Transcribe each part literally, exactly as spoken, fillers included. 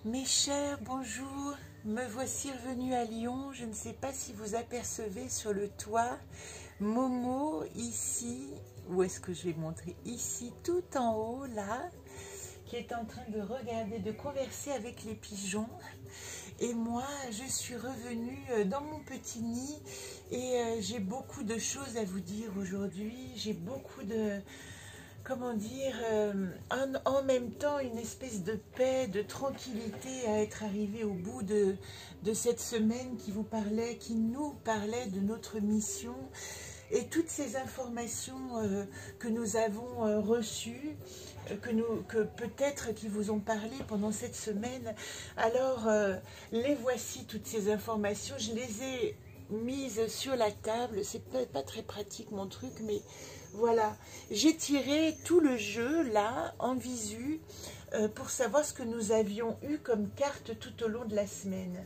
Mes chers, bonjour, me voici revenue à Lyon. Je ne sais pas si vous apercevez sur le toit Momo ici, où est-ce que je vais montrer? Ici, tout en haut, là, qui est en train de regarder, de converser avec les pigeons. Et moi, je suis revenue dans mon petit nid et euh, j'ai beaucoup de choses à vous dire aujourd'hui. J'ai beaucoup de... comment dire, euh, en, en même temps une espèce de paix, de tranquillité à être arrivé au bout de, de cette semaine qui vous parlait, qui nous parlait de notre mission et toutes ces informations euh, que nous avons euh, reçues, euh, que, nous, que peut-être qui vous ont parlé pendant cette semaine. Alors, euh, les voici toutes ces informations, je les ai mises sur la table, c'est pas, pas très pratique mon truc, mais... voilà, j'ai tiré tout le jeu là en visu euh, pour savoir ce que nous avions eu comme carte tout au long de la semaine.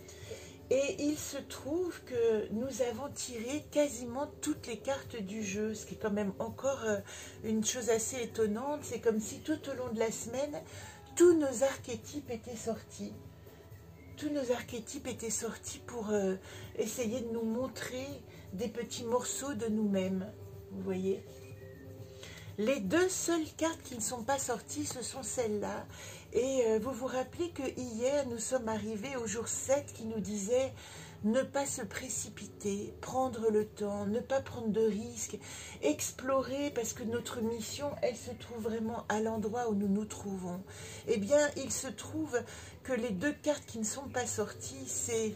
Et il se trouve que nous avons tiré quasiment toutes les cartes du jeu, ce qui est quand même encore euh, une chose assez étonnante. C'est comme si tout au long de la semaine, tous nos archétypes étaient sortis. Tous nos archétypes étaient sortis pour euh, essayer de nous montrer des petits morceaux de nous-mêmes. Vous voyez, les deux seules cartes qui ne sont pas sorties, ce sont celles-là. Et euh, vous vous rappelez que hier, nous sommes arrivés au jour sept qui nous disait ne pas se précipiter, prendre le temps, ne pas prendre de risques, explorer, parce que notre mission, elle se trouve vraiment à l'endroit où nous nous trouvons. Eh bien, il se trouve que les deux cartes qui ne sont pas sorties, c'est...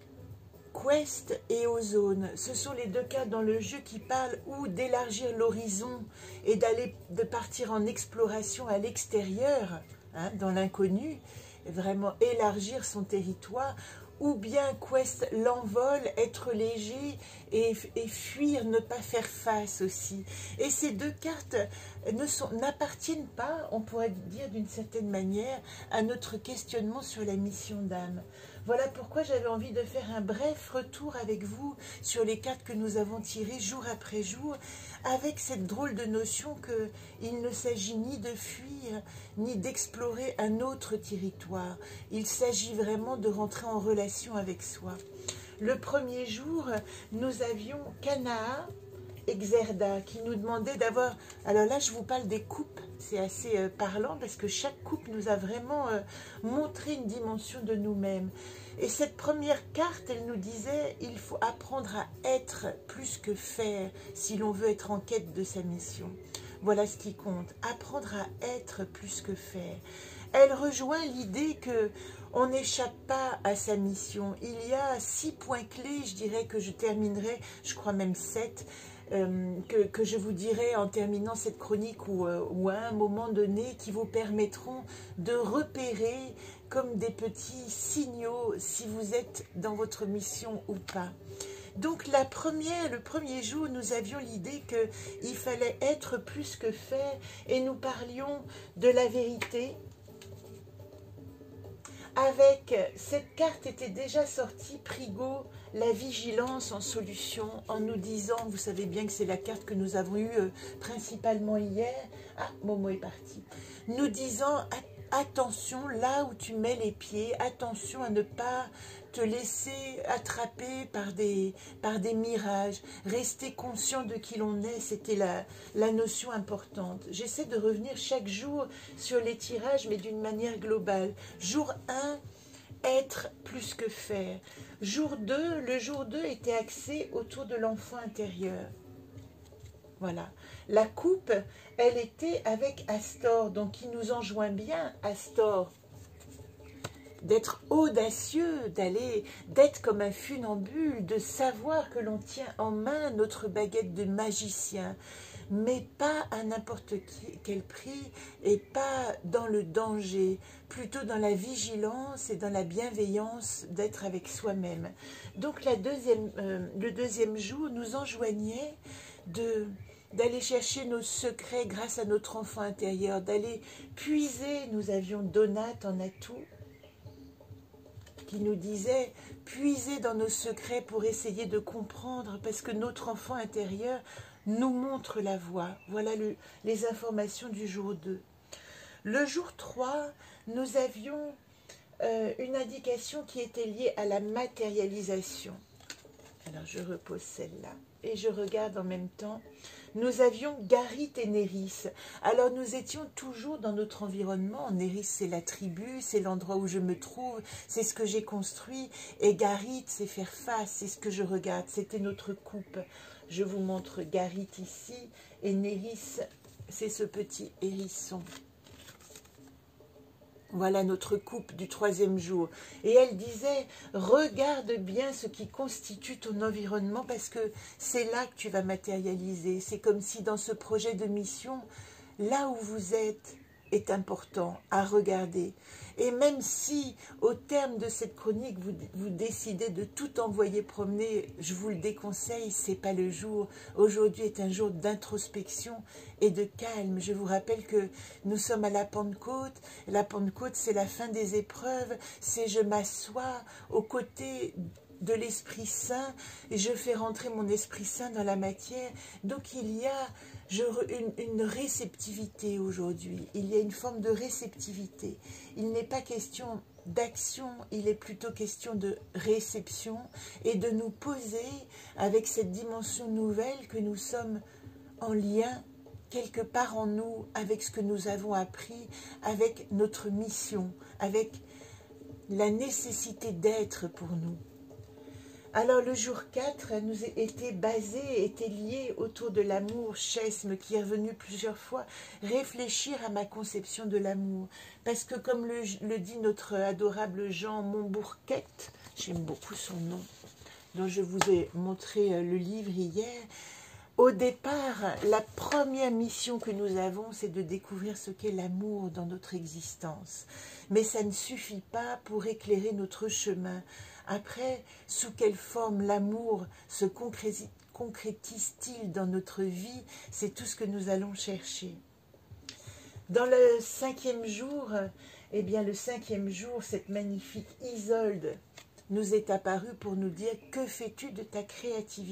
Quest et Ozone, ce sont les deux cartes dans le jeu qui parlent ou d'élargir l'horizon et d'aller de partir en exploration à l'extérieur, hein, dans l'inconnu, vraiment élargir son territoire, ou bien Quest, l'envol, être léger et, et fuir, ne pas faire face aussi. Et ces deux cartes n'appartiennent pas, on pourrait dire d'une certaine manière, à notre questionnement sur la mission d'âme. Voilà pourquoi j'avais envie de faire un bref retour avec vous sur les cartes que nous avons tirées jour après jour, avec cette drôle de notion qu'il ne s'agit ni de fuir, ni d'explorer un autre territoire. Il s'agit vraiment de rentrer en relation avec soi. Le premier jour, nous avions Kanaa, Exerda, qui nous demandait d'avoir... Alors là, je vous parle des coupes, c'est assez euh, parlant, parce que chaque coupe nous a vraiment euh, montré une dimension de nous-mêmes. Et cette première carte, elle nous disait, il faut apprendre à être plus que faire, si l'on veut être en quête de sa mission. Voilà ce qui compte, apprendre à être plus que faire. Elle rejoint l'idée que on n'échappe pas à sa mission. Il y a six points clés, je dirais que je terminerai, je crois même sept, Euh, que, que je vous dirai en terminant cette chronique ou, euh, ou à un moment donné qui vous permettront de repérer comme des petits signaux si vous êtes dans votre mission ou pas. Donc la première, le premier jour, nous avions l'idée qu'il fallait être plus que faire et nous parlions de la vérité. Avec cette carte était déjà sortie, Prigo, la vigilance en solution, en nous disant, vous savez bien que c'est la carte que nous avons eue euh, principalement hier, ah, Momo est parti, nous disant, attention là où tu mets les pieds, attention à ne pas te laisser attraper par des, par des mirages, rester conscient de qui l'on est, c'était la, la notion importante. J'essaie de revenir chaque jour sur les tirages, mais d'une manière globale. Jour un, être plus que faire. Jour deux, le jour deux était axé autour de l'enfant intérieur. Voilà. La coupe, elle était avec Astor, donc il nous enjoint bien, Astor, d'être audacieux, d'aller, d'être comme un funambule, de savoir que l'on tient en main notre baguette de magicien, mais pas à n'importe quel prix et pas dans le danger, plutôt dans la vigilance et dans la bienveillance d'être avec soi-même. Donc la deuxième, euh, le deuxième jour nous enjoignait de... d'aller chercher nos secrets grâce à notre enfant intérieur, d'aller puiser, nous avions Donat en atout, qui nous disait puiser dans nos secrets pour essayer de comprendre, parce que notre enfant intérieur nous montre la voie. Voilà le, les informations du jour deux. Le jour trois, nous avions euh, une indication qui était liée à la matérialisation. Alors je repose celle-là et je regarde en même temps. Nous avions Garit et Néris. Alors nous étions toujours dans notre environnement. Néris, c'est la tribu, c'est l'endroit où je me trouve, c'est ce que j'ai construit. Et Garit, c'est faire face, c'est ce que je regarde. C'était notre coupe. Je vous montre Garit ici. Et Néris, c'est ce petit hérisson. Voilà notre coupe du troisième jour. Et elle disait, regarde bien ce qui constitue ton environnement parce que c'est là que tu vas matérialiser. C'est comme si dans ce projet de mission, là où vous êtes est important à regarder. Et même si au terme de cette chronique, vous, vous décidez de tout envoyer promener, je vous le déconseille, c'est pas le jour. Aujourd'hui est un jour d'introspection et de calme. Je vous rappelle que nous sommes à la Pentecôte. La Pentecôte, c'est la fin des épreuves. C'est je m'assois aux côtés de l'Esprit Saint et je fais rentrer mon Esprit Saint dans la matière. Donc il y a je, une, une réceptivité aujourd'hui. Il y a une forme de réceptivité. Il n'est pas question d'action, il est plutôt question de réception et de nous poser avec cette dimension nouvelle que nous sommes en lien quelque part en nous avec ce que nous avons appris, avec notre mission, avec la nécessité d'être pour nous. Alors le jour quatre nous était basé, était lié autour de l'amour, chesme, qui est revenu plusieurs fois, réfléchir à ma conception de l'amour. Parce que comme le, le dit notre adorable Jean Montbourquette, j'aime beaucoup son nom, dont je vous ai montré le livre hier, au départ, la première mission que nous avons, c'est de découvrir ce qu'est l'amour dans notre existence. Mais ça ne suffit pas pour éclairer notre chemin. Après, sous quelle forme l'amour se concrétise-t-il dans notre vie? C'est tout ce que nous allons chercher. Dans le cinquième jour, eh bien le cinquième jour, cette magnifique Isolde nous est apparue pour nous dire « Que fais-tu de ta créativité ?»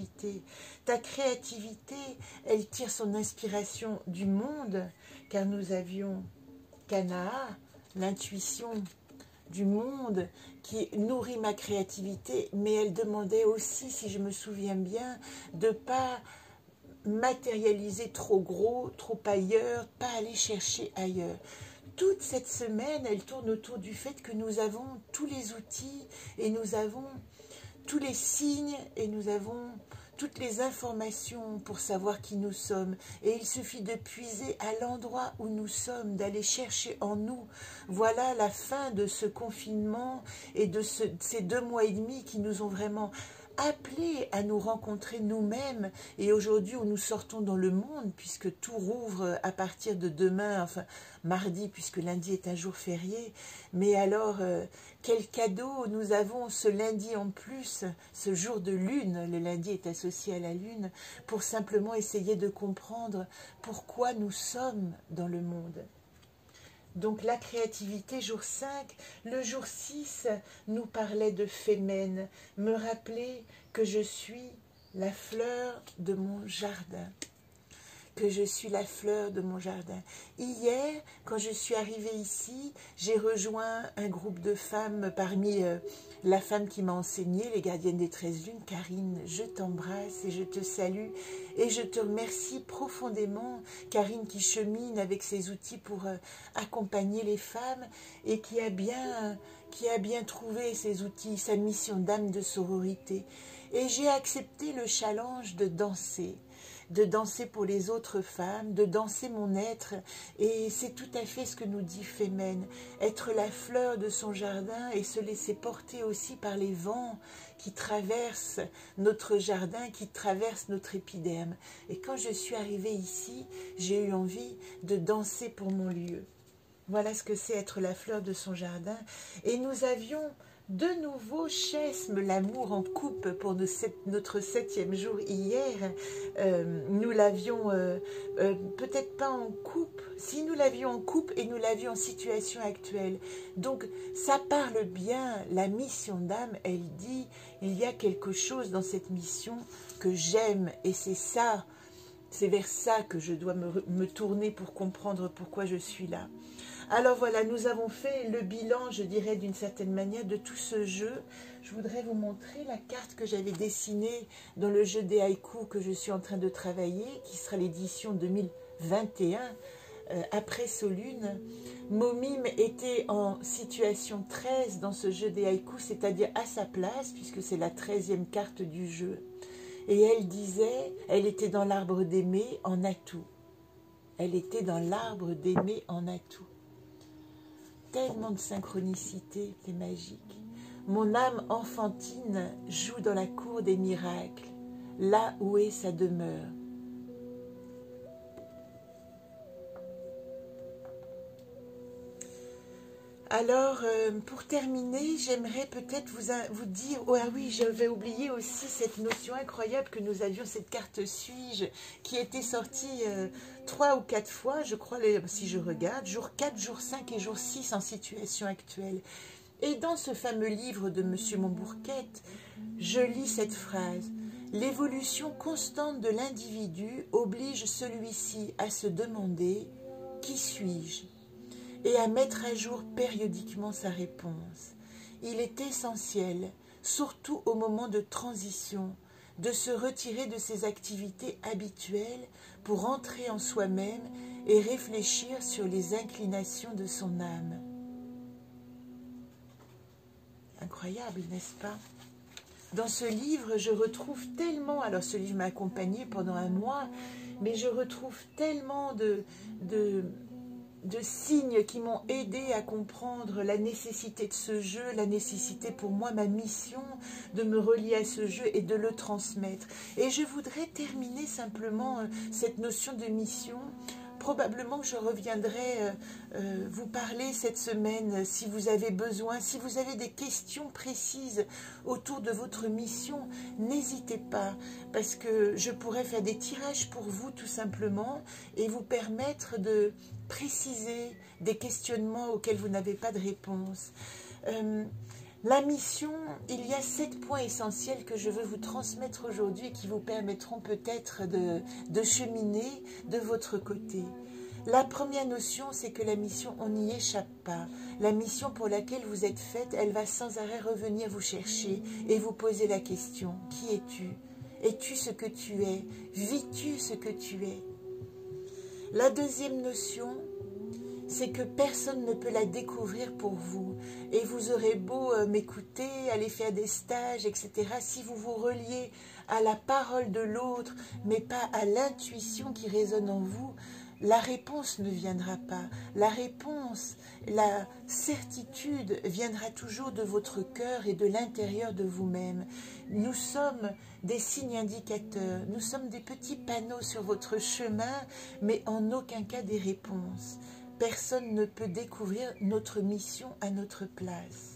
Ta créativité, elle tire son inspiration du monde, car nous avions Kanaa, l'intuition du monde qui nourrit ma créativité, mais elle demandait aussi, si je me souviens bien, de ne pas matérialiser trop gros, trop ailleurs, pas aller chercher ailleurs. Toute cette semaine, elle tourne autour du fait que nous avons tous les outils et nous avons tous les signes et nous avons toutes les informations pour savoir qui nous sommes. Et il suffit de puiser à l'endroit où nous sommes, d'aller chercher en nous. Voilà la fin de ce confinement et de ce, ces deux mois et demi qui nous ont vraiment appelés à nous rencontrer nous-mêmes. Et aujourd'hui où nous sortons dans le monde, puisque tout rouvre à partir de demain, enfin mardi, puisque lundi est un jour férié. Mais alors, euh, quel cadeau nous avons ce lundi en plus, ce jour de lune, le lundi est associé à la lune, pour simplement essayer de comprendre pourquoi nous sommes dans le monde. Donc la créativité, jour cinq, le jour six nous parlait de Fémène, me rappeler que je suis la fleur de mon jardin. Que je suis la fleur de mon jardin. Hier, quand je suis arrivée ici, j'ai rejoint un groupe de femmes, parmi euh, la femme qui m'a enseigné, les gardiennes des treize lunes, Karine, je t'embrasse et je te salue et je te remercie profondément, Karine qui chemine avec ses outils pour euh, accompagner les femmes et qui a bien, qui a bien trouvé ses outils, sa mission d'âme de sororité. Et j'ai accepté le challenge de danser. de danser pour les autres femmes, de danser mon être. Et c'est tout à fait ce que nous dit Fémène, être la fleur de son jardin et se laisser porter aussi par les vents qui traversent notre jardin, qui traversent notre épiderme. Et quand je suis arrivée ici, j'ai eu envie de danser pour mon lieu. Voilà ce que c'est être la fleur de son jardin. Et nous avions de nouveau chesme, l'amour en coupe pour nos sept, notre septième jour hier. Euh, nous l'avions euh, euh, peut-être pas en coupe, si nous l'avions en coupe et nous l'avions en situation actuelle. Donc ça parle bien, la mission d'âme, elle dit, il y a quelque chose dans cette mission que j'aime et c'est ça, c'est vers ça que je dois me, me tourner pour comprendre pourquoi je suis là. Alors voilà, nous avons fait le bilan, je dirais d'une certaine manière, de tout ce jeu. Je voudrais vous montrer la carte que j'avais dessinée dans le jeu des haïkus que je suis en train de travailler, qui sera l'édition deux mille vingt et un, euh, après Solune. Momime était en situation treize dans ce jeu des haïkus, c'est-à-dire à sa place, puisque c'est la treizième carte du jeu. Et elle disait, elle était dans l'arbre d'aimer en atout. Elle était dans l'arbre d'aimer en atout. Tellement de synchronicité, c'est magique. Mon âme enfantine joue dans la cour des miracles, là où est sa demeure. Alors, euh, pour terminer, j'aimerais peut-être vous, vous dire, oh ah oui, j'avais oublié aussi cette notion incroyable que nous avions, cette carte suis-je, qui était sortie euh, trois ou quatre fois, je crois, les, si je regarde, jour quatre, jour cinq et jour six en situation actuelle. Et dans ce fameux livre de Monsieur Montbourquette, je lis cette phrase. L'évolution constante de l'individu oblige celui-ci à se demander « Qui suis-je » et à mettre à jour périodiquement sa réponse. Il est essentiel, surtout au moment de transition, de se retirer de ses activités habituelles pour entrer en soi-même et réfléchir sur les inclinations de son âme. Incroyable, n'est-ce pas? Dans ce livre, je retrouve tellement, alors ce livre m'a accompagné pendant un mois, mais je retrouve tellement de... de de signes qui m'ont aidé à comprendre la nécessité de ce jeu, la nécessité pour moi, ma mission de me relier à ce jeu et de le transmettre. Et je voudrais terminer simplement euh, cette notion de mission. Probablement que je reviendrai euh, euh, vous parler cette semaine si vous avez besoin, si vous avez des questions précises autour de votre mission, n'hésitez pas, parce que je pourrais faire des tirages pour vous tout simplement et vous permettre de préciser des questionnements auxquels vous n'avez pas de réponse. Euh, La mission, il y a sept points essentiels que je veux vous transmettre aujourd'hui et qui vous permettront peut-être de, de cheminer de votre côté. La première notion, c'est que la mission, on n'y échappe pas. La mission pour laquelle vous êtes faite, elle va sans arrêt revenir vous chercher et vous poser la question. Qui es-tu? Es-tu ce que tu es? Vis-tu ce que tu es? La deuxième notion, c'est que personne ne peut la découvrir pour vous. Et vous aurez beau euh, m'écouter, aller faire des stages, et cetera. Si vous vous reliez à la parole de l'autre, mais pas à l'intuition qui résonne en vous, la réponse ne viendra pas. La réponse, la certitude viendra toujours de votre cœur et de l'intérieur de vous-même. Nous sommes des signes indicateurs, nous sommes des petits panneaux sur votre chemin, mais en aucun cas des réponses. Personne ne peut découvrir notre mission à notre place.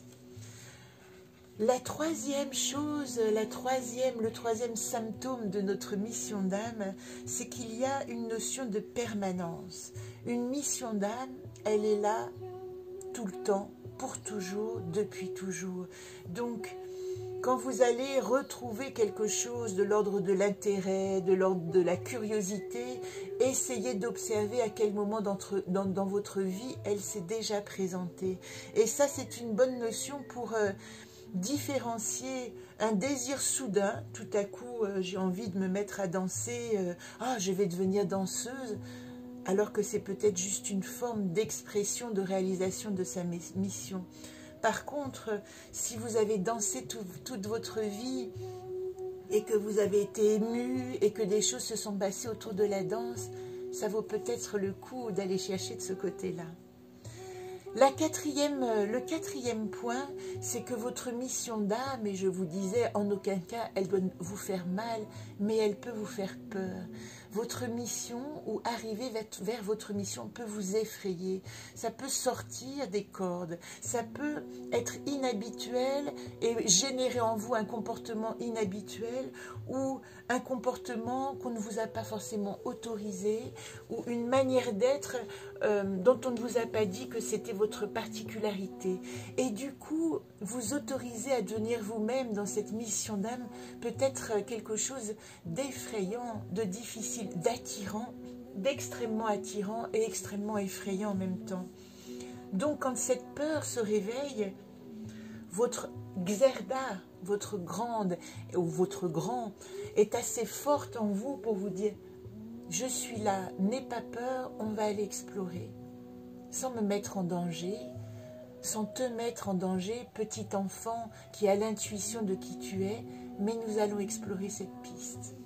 La troisième chose, la troisième, le troisième symptôme de notre mission d'âme, c'est qu'il y a une notion de permanence. Une mission d'âme, elle est là tout le temps, pour toujours, depuis toujours. Donc, quand vous allez retrouver quelque chose de l'ordre de l'intérêt, de l'ordre de la curiosité, essayez d'observer à quel moment dans, dans votre vie elle s'est déjà présentée. Et ça, c'est une bonne notion pour euh, différencier un désir soudain. Tout à coup, euh, j'ai envie de me mettre à danser. Euh, ah, je vais devenir danseuse. Alors que c'est peut-être juste une forme d'expression, de réalisation de sa mission. Par contre, si vous avez dansé tout, toute votre vie et que vous avez été ému et que des choses se sont passées autour de la danse, ça vaut peut-être le coup d'aller chercher de ce côté-là. La quatrième, le quatrième point, c'est que votre mission d'âme, et je vous disais, en aucun cas, elle doit vous faire mal, mais elle peut vous faire peur. Votre mission, ou arriver vers votre mission, peut vous effrayer. Ça peut sortir des cordes. Ça peut être inhabituel et générer en vous un comportement inhabituel ou un comportement qu'on ne vous a pas forcément autorisé ou une manière d'être euh, dont on ne vous a pas dit que c'était votre particularité. Et du coup, vous autorisez à devenir vous-même dans cette mission d'âme peut-être quelque chose d'effrayant, de difficile, d'attirant, d'extrêmement attirant et extrêmement effrayant en même temps. Donc quand cette peur se réveille, votre Xerda, votre grande ou votre grand, est assez forte en vous pour vous dire « Je suis là, n'aie pas peur, on va aller explorer. » Sans me mettre en danger, sans te mettre en danger, petit enfant qui a l'intuition de qui tu es, mais nous allons explorer cette piste.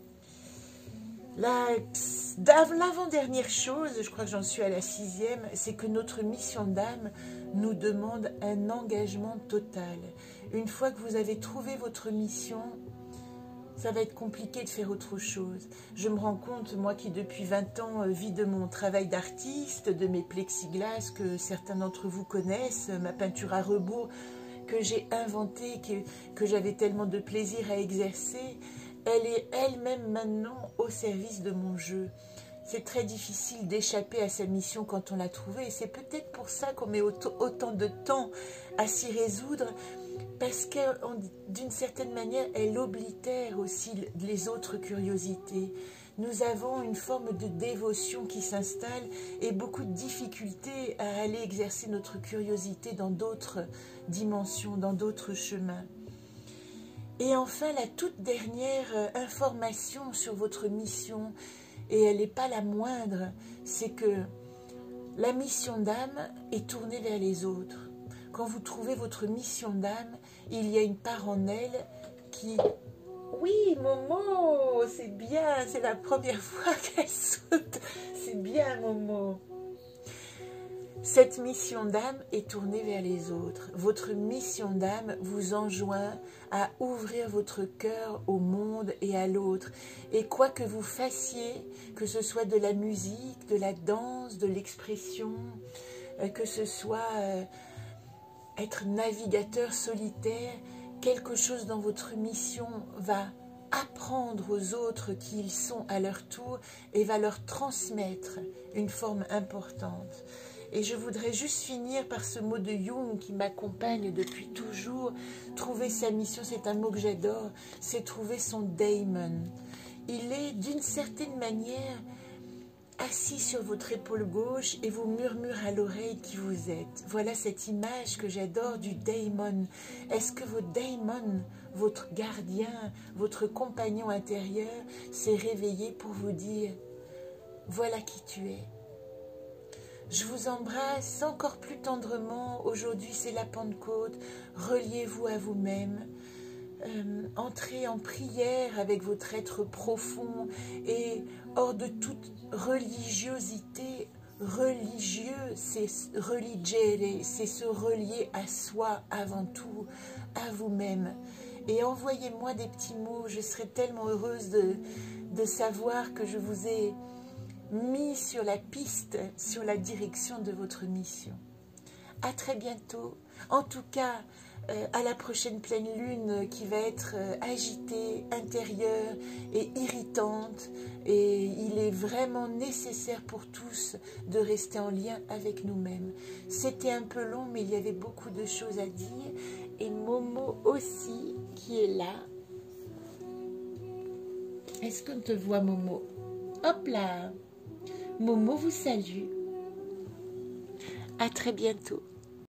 L'avant-dernière chose, je crois que j'en suis à la sixième, c'est que notre mission d'âme nous demande un engagement total. Une fois que vous avez trouvé votre mission, ça va être compliqué de faire autre chose. Je me rends compte, moi qui depuis vingt ans vis de mon travail d'artiste, de mes plexiglas que certains d'entre vous connaissent, ma peinture à rebours que j'ai inventée, que, que j'avais tellement de plaisir à exercer, elle est elle-même maintenant au service de mon jeu. C'est très difficile d'échapper à sa mission quand on l'a trouvée. Et c'est peut-être pour ça qu'on met autant de temps à s'y résoudre, parce que d'une certaine manière, elle oblitère aussi les autres curiosités. Nous avons une forme de dévotion qui s'installe et beaucoup de difficultés à aller exercer notre curiosité dans d'autres dimensions, dans d'autres chemins. Et enfin, la toute dernière information sur votre mission, et elle n'est pas la moindre, c'est que la mission d'âme est tournée vers les autres. Quand vous trouvez votre mission d'âme, il y a une part en elle qui... Oui, Momo, c'est bien, c'est la première fois qu'elle saute. C'est bien, Momo. Cette mission d'âme est tournée vers les autres. Votre mission d'âme vous enjoint à ouvrir votre cœur au monde et à l'autre. Et quoi que vous fassiez, que ce soit de la musique, de la danse, de l'expression, que ce soit euh, être navigateur solitaire, quelque chose dans votre mission va apprendre aux autres qui ils sont à leur tour et va leur transmettre une forme importante. Et je voudrais juste finir par ce mot de Jung qui m'accompagne depuis toujours. Trouver sa mission, c'est un mot que j'adore, c'est trouver son daemon. Il est d'une certaine manière assis sur votre épaule gauche et vous murmure à l'oreille qui vous êtes. Voilà cette image que j'adore du daemon. Est-ce que votre daemon, votre gardien, votre compagnon intérieur s'est réveillé pour vous dire « Voilà qui tu es ». Je vous embrasse encore plus tendrement. Aujourd'hui, c'est la Pentecôte. Reliez-vous à vous-même. Euh, entrez en prière avec votre être profond et hors de toute religiosité. Religieux, c'est religere, c'est se relier à soi avant tout, à vous-même. Et envoyez-moi des petits mots. Je serai tellement heureuse de, de savoir que je vous ai mis sur la piste, sur la direction de votre mission. À très bientôt. En tout cas, euh, à la prochaine pleine lune qui va être euh, agitée, intérieure et irritante. Et il est vraiment nécessaire pour tous de rester en lien avec nous-mêmes. C'était un peu long, mais il y avait beaucoup de choses à dire. Et Momo aussi, qui est là. Est-ce qu'on te voit, Momo? Hop là! Momo vous salue. À très bientôt.